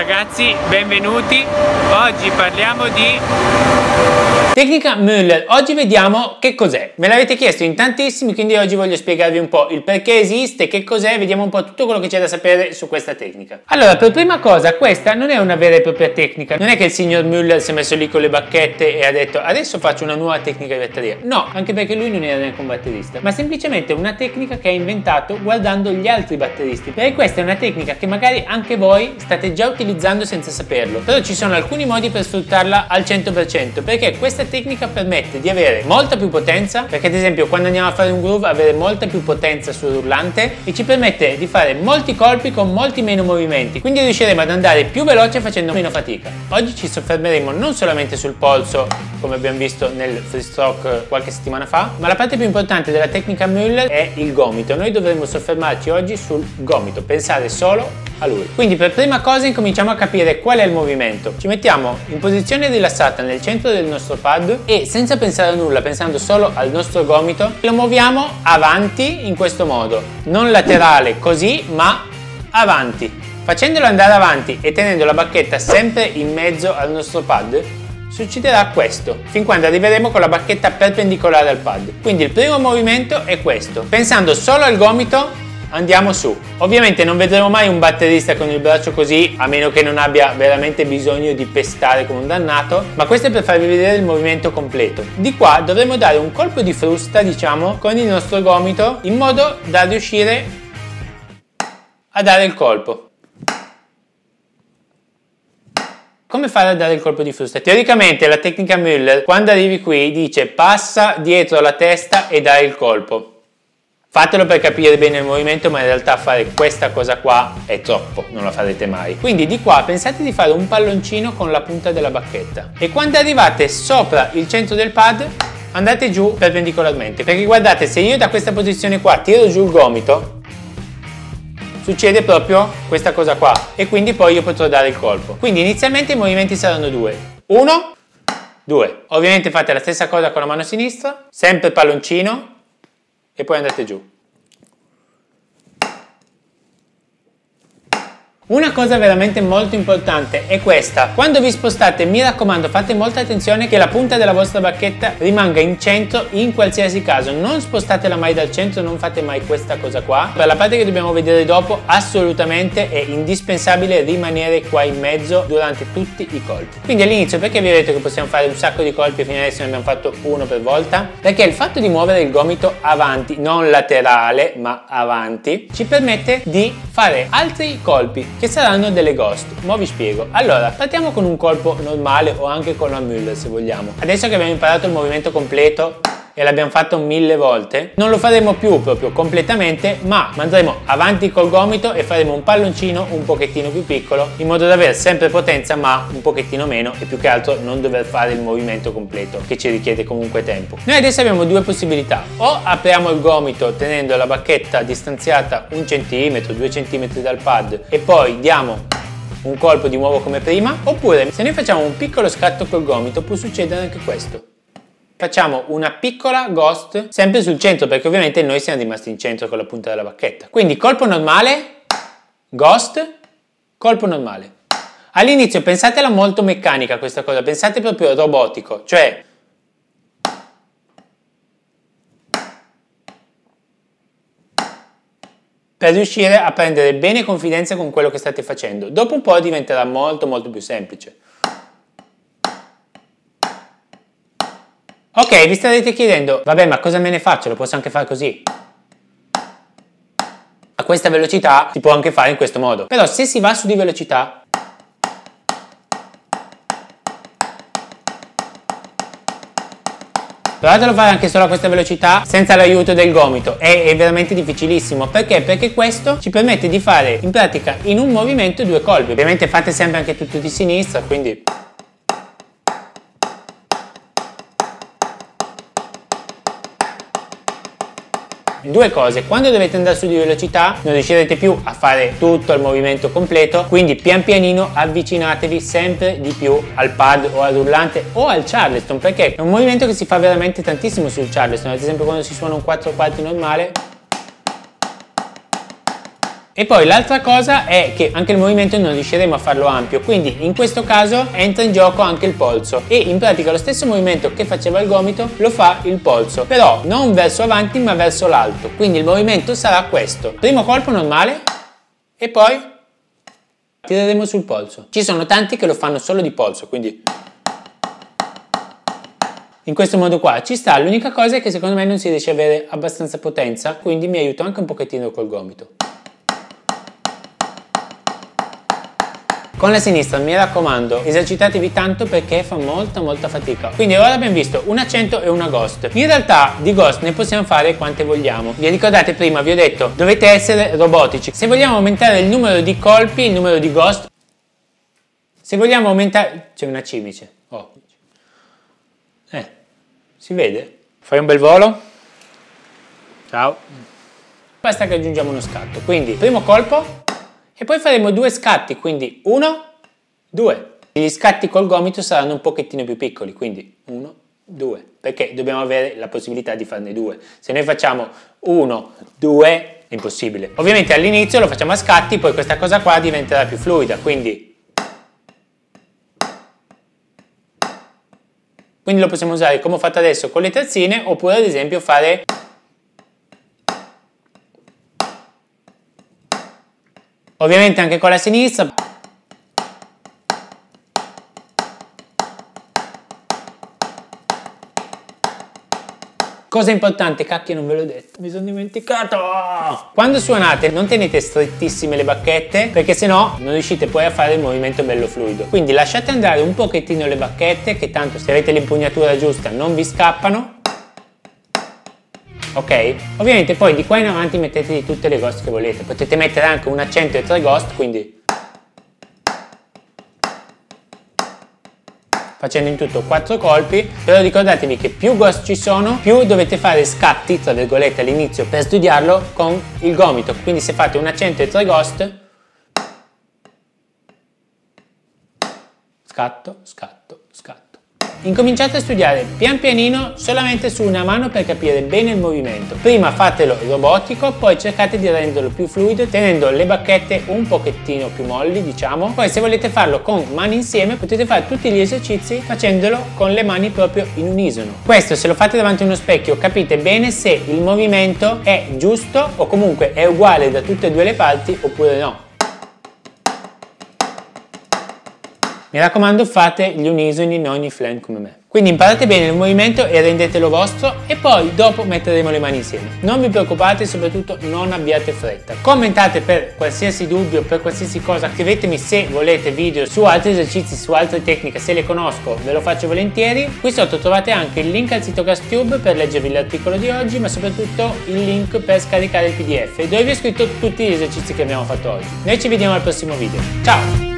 ragazzi, benvenuti. Oggi parliamo di tecnica Müller. Oggi vediamo che cos'è. Me l'avete chiesto in tantissimi, quindi oggi voglio spiegarvi un po' il perché esiste, che cos'è, vediamo un po' tutto quello che c'è da sapere su questa tecnica. Allora, per prima cosa, questa non è una vera e propria tecnica. Non è che il signor Müller si è messo lì con le bacchette e ha detto adesso faccio una nuova tecnica di batteria. No, anche perché lui non era neanche un batterista, ma semplicemente una tecnica che ha inventato guardando gli altri batteristi. Perché questa è una tecnica che magari anche voi state già utilizzando senza saperlo, però ci sono alcuni modi per sfruttarla al 100%, perché questa tecnica permette di avere molta più potenza, perché ad esempio quando andiamo a fare un groove avere molta più potenza sul rullante, e ci permette di fare molti colpi con molti meno movimenti, quindi riusciremo ad andare più veloce facendo meno fatica. Oggi ci soffermeremo non solamente sul polso come abbiamo visto nel freestroke qualche settimana fa, ma la parte più importante della tecnica Müller è il gomito. Noi dovremmo soffermarci oggi sul gomito, pensare solo a lui. Quindi per prima cosa incominciamo a capire qual è il movimento. Ci mettiamo in posizione rilassata nel centro del nostro pad e senza pensare a nulla, pensando solo al nostro gomito, lo muoviamo avanti in questo modo, non laterale così, ma avanti. Facendolo andare avanti e tenendo la bacchetta sempre in mezzo al nostro pad, succederà questo, fin quando arriveremo con la bacchetta perpendicolare al pad. Quindi il primo movimento è questo. Pensando solo al gomito, andiamo su. Ovviamente non vedremo mai un batterista con il braccio così, a meno che non abbia veramente bisogno di pestare come un dannato, ma questo è per farvi vedere il movimento completo. Di qua dovremo dare un colpo di frusta, diciamo, con il nostro gomito, in modo da riuscire a dare il colpo. Come fare a dare il colpo di frusta? Teoricamente la tecnica Müller, quando arrivi qui, dice passa dietro la testa e dai il colpo. Fatelo per capire bene il movimento, ma in realtà fare questa cosa qua è troppo, non la farete mai. Quindi di qua pensate di fare un palloncino con la punta della bacchetta. E quando arrivate sopra il centro del pad, andate giù perpendicolarmente. Perché guardate, se io da questa posizione qua tiro giù il gomito, succede proprio questa cosa qua e quindi poi io potrò dare il colpo. Quindi inizialmente i movimenti saranno due. 1, 2. Ovviamente fate la stessa cosa con la mano sinistra, sempre palloncino e poi andate giù. Una cosa veramente molto importante è questa: quando vi spostate, mi raccomando, fate molta attenzione che la punta della vostra bacchetta rimanga in centro in qualsiasi caso, non spostatela mai dal centro, non fate mai questa cosa qua. Per la parte che dobbiamo vedere dopo, assolutamente è indispensabile rimanere qua in mezzo durante tutti i colpi. Quindi all'inizio, perché vi ho detto che possiamo fare un sacco di colpi e fino adesso ne abbiamo fatto uno per volta? Perché il fatto di muovere il gomito avanti, non laterale ma avanti, ci permette di fare altri colpi che saranno delle ghost. Mo vi spiego. Allora, partiamo con un colpo normale o anche con la Müller se vogliamo. Adesso che abbiamo imparato il movimento completo e l'abbiamo fatto 1000 volte, non lo faremo più proprio completamente, ma andremo avanti col gomito e faremo un palloncino un pochettino più piccolo, in modo da avere sempre potenza ma un pochettino meno, e più che altro non dover fare il movimento completo che ci richiede comunque tempo. Noi adesso abbiamo due possibilità: o apriamo il gomito tenendo la bacchetta distanziata 1 cm, 2 cm dal pad e poi diamo un colpo di nuovo come prima, oppure se noi facciamo un piccolo scatto col gomito può succedere anche questo. Facciamo una piccola ghost sempre sul centro, perché ovviamente noi siamo rimasti in centro con la punta della bacchetta. Quindi colpo normale, ghost, colpo normale. All'inizio pensatela molto meccanica questa cosa, pensate proprio robotico, cioè per riuscire a prendere bene confidenza con quello che state facendo. Dopo un po' diventerà molto più semplice. Ok, vi starete chiedendo, vabbè, ma cosa me ne faccio? Lo posso anche fare così. A questa velocità si può anche fare in questo modo. Però se si va su di velocità, provatelo a fare anche solo a questa velocità senza l'aiuto del gomito. È veramente difficilissimo. Perché? Perché questo ci permette di fare in pratica in un movimento 2 colpi. Ovviamente fate sempre anche tutto di sinistra, quindi due cose: quando dovete andare su di velocità non riuscirete più a fare tutto il movimento completo, quindi pian pianino avvicinatevi sempre di più al pad o al rullante o al charleston, perché è un movimento che si fa veramente tantissimo sul charleston. Ad esempio quando si suona un 4/4 normale E poi l'altra cosa è che anche il movimento non riusciremo a farlo ampio, quindi in questo caso entra in gioco anche il polso e in pratica lo stesso movimento che faceva il gomito lo fa il polso, però non verso avanti ma verso l'alto, quindi il movimento sarà questo: primo colpo normale e poi tireremo sul polso. Ci sono tanti che lo fanno solo di polso, quindi in questo modo qua ci sta. L'unica cosa è che secondo me non si riesce a avere abbastanza potenza, quindi mi aiuto anche un pochettino col gomito. Con la sinistra, mi raccomando, esercitatevi tanto perché fa molta fatica. Quindi ora abbiamo visto un accento e una ghost. In realtà di ghost ne possiamo fare quante vogliamo. Vi ricordate prima, vi ho detto, dovete essere robotici. Se vogliamo aumentare il numero di colpi, il numero di ghost, se vogliamo aumentare... C'è una cimice. Oh. Si vede? Fai un bel volo? Ciao. Basta che aggiungiamo uno scatto. Quindi primo colpo e poi faremo due scatti, quindi 1, 2. Gli scatti col gomito saranno un pochettino più piccoli, quindi 1, 2, perché dobbiamo avere la possibilità di farne 2. Se noi facciamo 1, 2 è impossibile. Ovviamente all'inizio lo facciamo a scatti, poi questa cosa qua diventerà più fluida, quindi lo possiamo usare come ho fatto adesso con le terzine, oppure ad esempio fare ovviamente anche con la sinistra. Cosa importante, cacchio non ve l'ho detto, mi sono dimenticato! Quando suonate non tenete strettissime le bacchette perché sennò non riuscite poi a fare il movimento bello fluido. Quindi lasciate andare un pochettino le bacchette, che tanto se avete l'impugnatura giusta non vi scappano. Ok? Ovviamente poi di qua in avanti mettete tutte le ghost che volete, potete mettere anche un accento e 3 ghost, quindi facendo in tutto 4 colpi, però ricordatevi che più ghost ci sono, più dovete fare scatti, tra virgolette, all'inizio per studiarlo con il gomito. Quindi se fate un accento e 3 ghost, scatto, scatto, scatto. Incominciate a studiare pian pianino solamente su una mano per capire bene il movimento. Prima fatelo robotico, poi cercate di renderlo più fluido tenendo le bacchette un pochettino più molli, diciamo. Poi se volete farlo con mani insieme potete fare tutti gli esercizi facendolo con le mani proprio in unisono. Questo se lo fate davanti a uno specchio capite bene se il movimento è giusto o comunque è uguale da tutte e due le parti oppure no. Mi raccomando, fate gli unisoni, non i flan come me. Quindi imparate bene il movimento e rendetelo vostro e poi dopo metteremo le mani insieme. Non vi preoccupate, soprattutto non abbiate fretta. Commentate per qualsiasi dubbio, per qualsiasi cosa, scrivetemi se volete video su altri esercizi, su altre tecniche, se le conosco ve lo faccio volentieri. Qui sotto trovate anche il link al sito Castube per leggervi l'articolo di oggi, ma soprattutto il link per scaricare il PDF dove vi ho scritto tutti gli esercizi che abbiamo fatto oggi. Noi ci vediamo al prossimo video. Ciao!